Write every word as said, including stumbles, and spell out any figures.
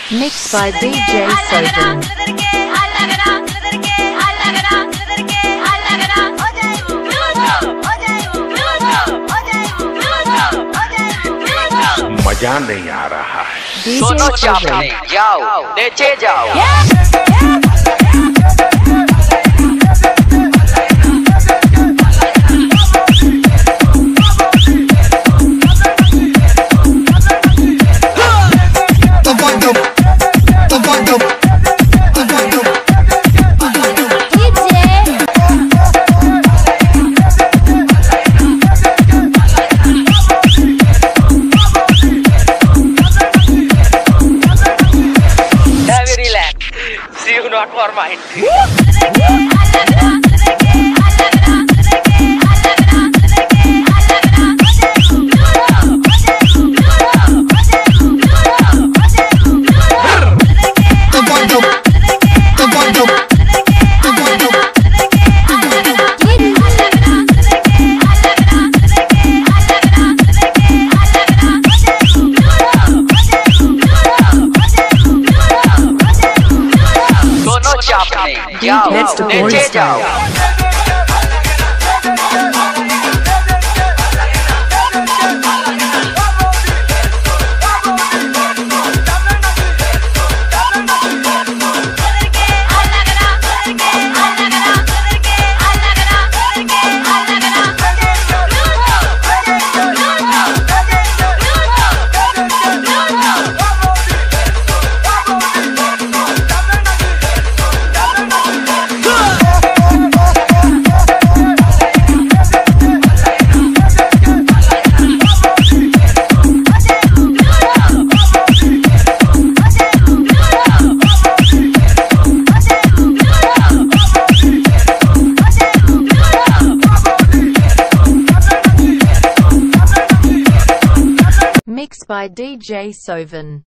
Mixed by D J Soven. मजा नहीं आ रहा है। दोनों चापने जाओ, नीचे जाओ। Not for mine. जाओ, नीचे जाओ। Mixed by D J Soven.